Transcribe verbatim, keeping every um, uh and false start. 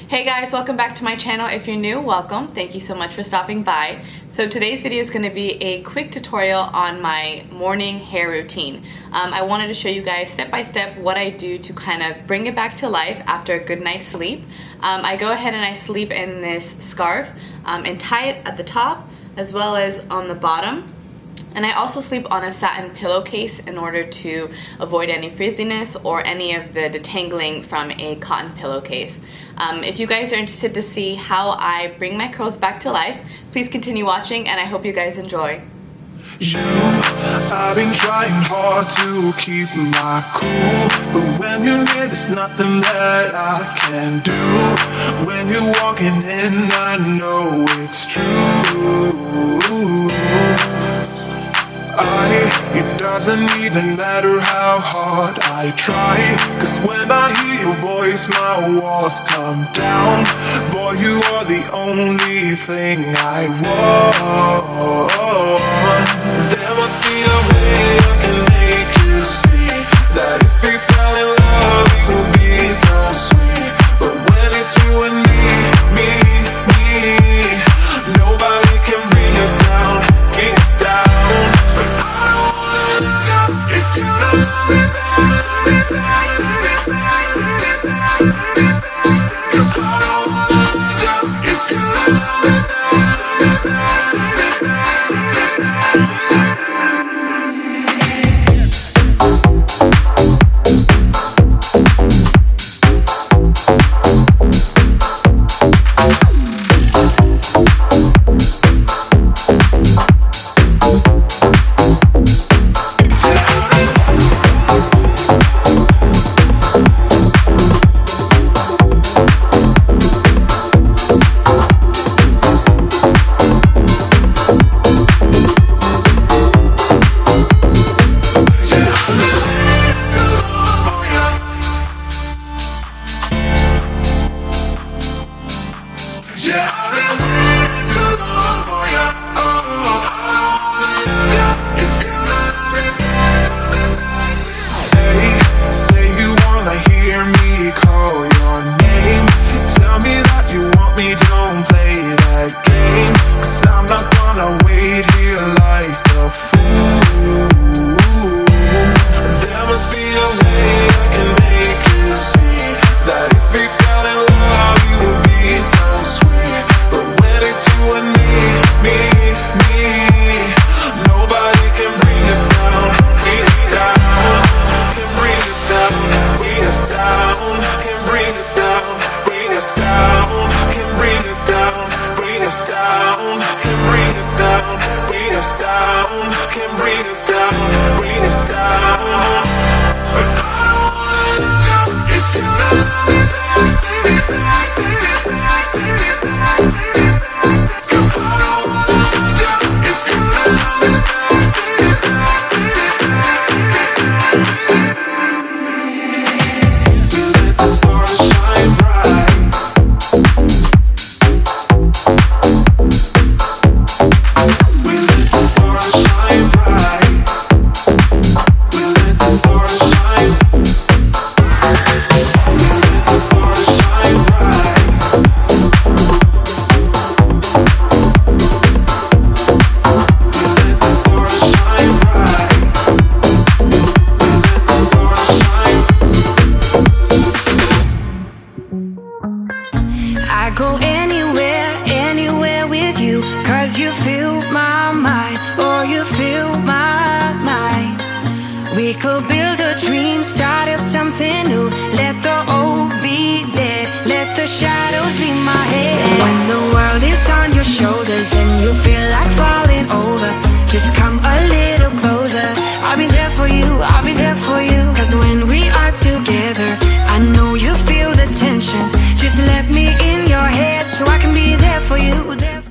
Hey guys, welcome back to my channel. If you're new, welcome. Thank you so much for stopping by. So today's video is going to be a quick tutorial on my morning hair routine. Um, I wanted to show you guys step by step what I do to kind of bring it back to life after a good night's sleep. Um, I go ahead and I sleep in this scarf um, and tie it at the top as well as on the bottom. And I also sleep on a satin pillowcase in order to avoid any frizziness or any of the detangling from a cotton pillowcase. Um, if you guys are interested to see how I bring my curls back to life, please continue watching and I hope you guys enjoy. You, I've been trying hard to keep my cool, but when you're near, there's nothing that I can do. When you're walking in, I know it's true. I, it doesn't even matter how hard I try, cause when I hear your voice my walls come down. Boy, you are the only thing I want. There must be a way I can make you see that if we fell in love it would be so sweet. But when it's you and me, me, me, nobody can bring us down, bring us down. If you don't love me back, cause I don't wanna go. If you don't love me back. We could build a dream, start up something new. Let the old be dead, let the shadows leave my head. When the world is on your shoulders and you feel